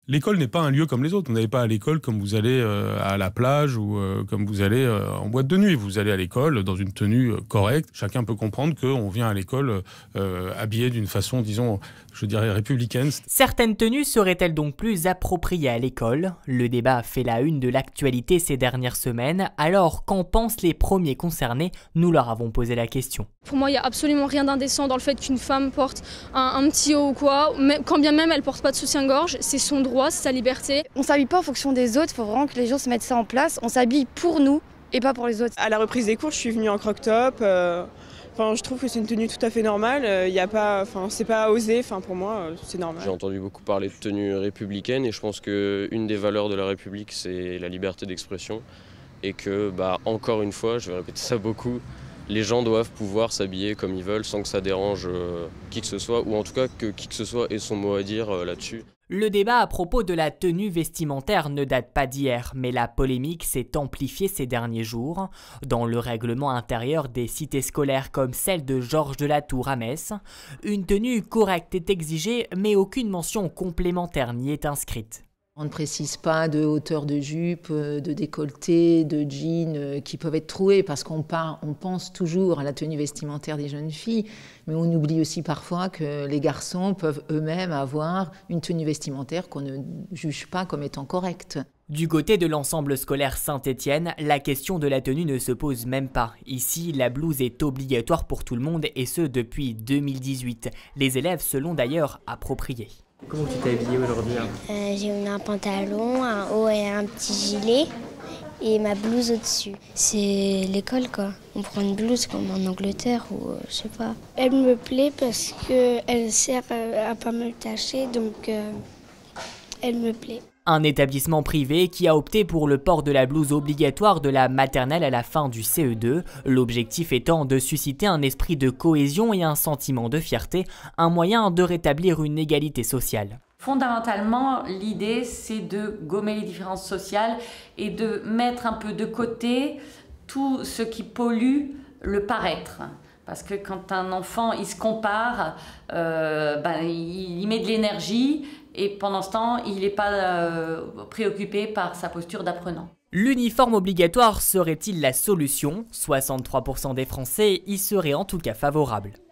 L'école n'est pas un lieu comme les autres. Vous n'allez pas à l'école comme vous allez à la plage ou comme vous allez en boîte de nuit. Vous allez à l'école dans une tenue correcte. Chacun peut comprendre qu'on vient à l'école habillé d'une façon, disons, je dirais républicaine. Certaines tenues seraient-elles donc plus appropriées à l'école? Le débat fait la une de l'actualité ces dernières semaines. Alors, qu'en pensent les premiers concernés? Nous leur avons posé la question. Pour moi, il n'y a absolument rien d'indécent dans le fait qu'une femme porte un petit haut ou quoi. Quand bien même elle ne porte pas de soutien-gorge, c'est son droit, c'est sa liberté. On ne s'habille pas en fonction des autres, il faut vraiment que les gens se mettent ça en place. On s'habille pour nous et pas pour les autres. À la reprise des cours, je suis venue en croc-top. Je trouve que c'est une tenue tout à fait normale. C'est pas osé. Pour moi, c'est normal. J'ai entendu beaucoup parler de tenue républicaine et je pense qu'une des valeurs de la République, c'est la liberté d'expression. Et que, encore une fois, je vais répéter ça beaucoup, les gens doivent pouvoir s'habiller comme ils veulent sans que ça dérange qui que ce soit, ou en tout cas que qui que ce soit ait son mot à dire là-dessus. Le débat à propos de la tenue vestimentaire ne date pas d'hier, mais la polémique s'est amplifiée ces derniers jours. Dans le règlement intérieur des cités scolaires comme celle de Georges de la Tour à Metz, une tenue correcte est exigée, mais aucune mention complémentaire n'y est inscrite. On ne précise pas de hauteur de jupe, de décolleté, de jeans qui peuvent être troués parce qu'on pense toujours à la tenue vestimentaire des jeunes filles, mais on oublie aussi parfois que les garçons peuvent eux-mêmes avoir une tenue vestimentaire qu'on ne juge pas comme étant correcte. Du côté de l'ensemble scolaire Saint-Étienne, la question de la tenue ne se pose même pas. Ici, la blouse est obligatoire pour tout le monde et ce depuis 2018. Les élèves se l'ont d'ailleurs appropriée. Comment tu t'es habillée aujourd'hui? J'ai mis un pantalon, un haut et un petit gilet et ma blouse au-dessus. C'est l'école quoi. On prend une blouse comme en Angleterre ou je sais pas. Elle me plaît parce qu'elle sert à pas me tacher donc elle me plaît. Un établissement privé qui a opté pour le port de la blouse obligatoire de la maternelle à la fin du CE2, l'objectif étant de susciter un esprit de cohésion et un sentiment de fierté, un moyen de rétablir une égalité sociale. Fondamentalement, l'idée c'est de gommer les différences sociales et de mettre un peu de côté tout ce qui pollue le paraître. Parce que quand un enfant il se compare, il met de l'énergie et pendant ce temps il n'est pas préoccupé par sa posture d'apprenant. L'uniforme obligatoire serait-il la solution? 63% des Français y seraient en tout cas favorables.